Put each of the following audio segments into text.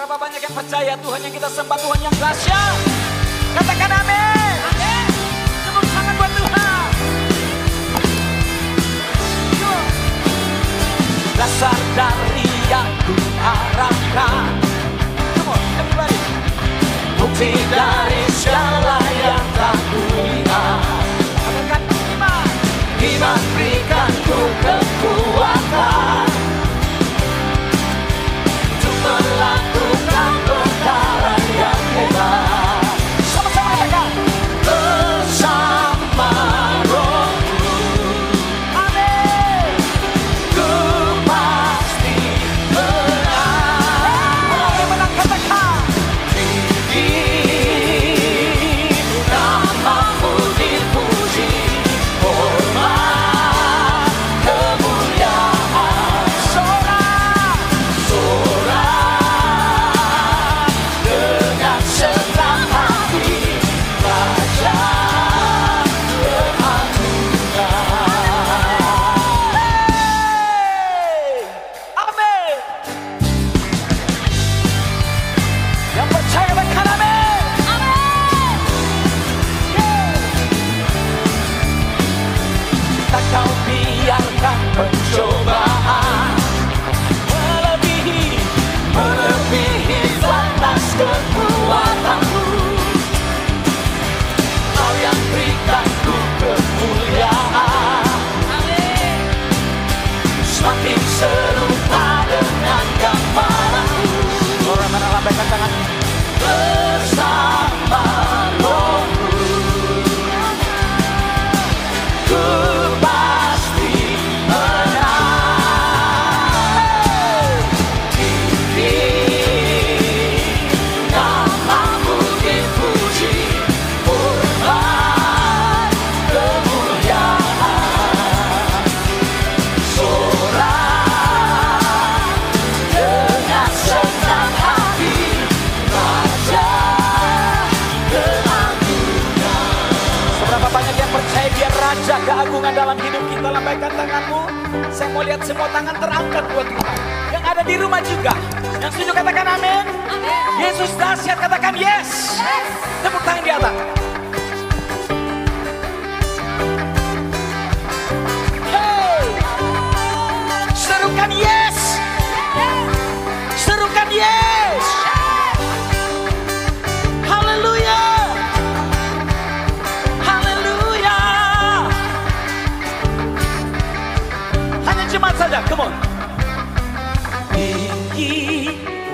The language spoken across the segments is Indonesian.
Seberapa banyak yang percaya Tuhan yang kita sembah, Tuhan yang dahsyat? Katakan amin. Amin. Tepuk tangan buat Tuhan. Dasar dari yang kuharapkan. Come on, everybody. Bukti dari segala yang tak kulihat. Katakan iman. Iman berikan ku kekuatan untuk melakukan perkara yang hebat. Sama-sama katakan. Bersama Rohku. Amin. Ku pasti menang. Kalau yang menang katakan. Namamu dipuji, hormat, kemuliaan, sorak dengan senang hati, Raja berangkat. Amin. Yang percaya katakan amin. Tak kau biarkan pencobaan melebihi batas kekuatanmu. Kau yang berikan ku kemuliaan, semakin serupa dengan gambaranmu. Orang mana lambaikan tangannya. Bersama Rohku, ku pasti menang. Namamu dipuji, hormat, kemuliaan, sorak dengan senang hati, Raja keagungan. Seberapa banyak yang percaya dia Raja keagungan dalam hidup kita? Lambaikan tanganmu. Saya mau lihat semua tangan terangkat buat Tuhan. Yang ada di rumah juga. Yang setuju katakan amin. Yesus dahsyat katakan yes. Tepuk tangan di atas. Hey. Serukan yes. Serukan yes. Haleluya. Haleluya. Hanya jemaat saja, come on. Tinggi,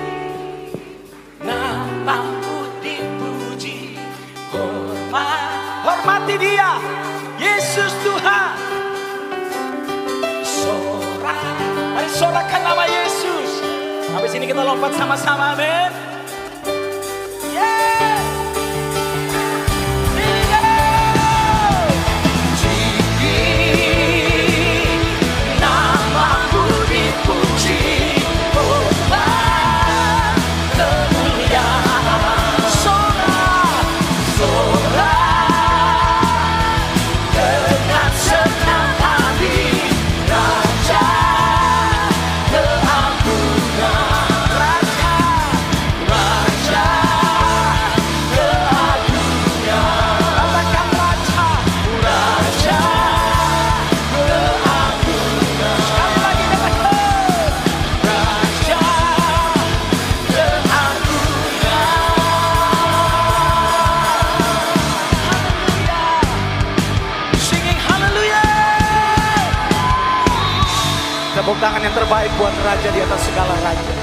namamu dipuji, hormati dia, Yesus Tuhan. Sorak, mari sorakan nama Yesus. Habis ini kita lompat sama-sama, amin. Yeah. Tepuk tangan yang terbaik buat Raja di atas segala raja.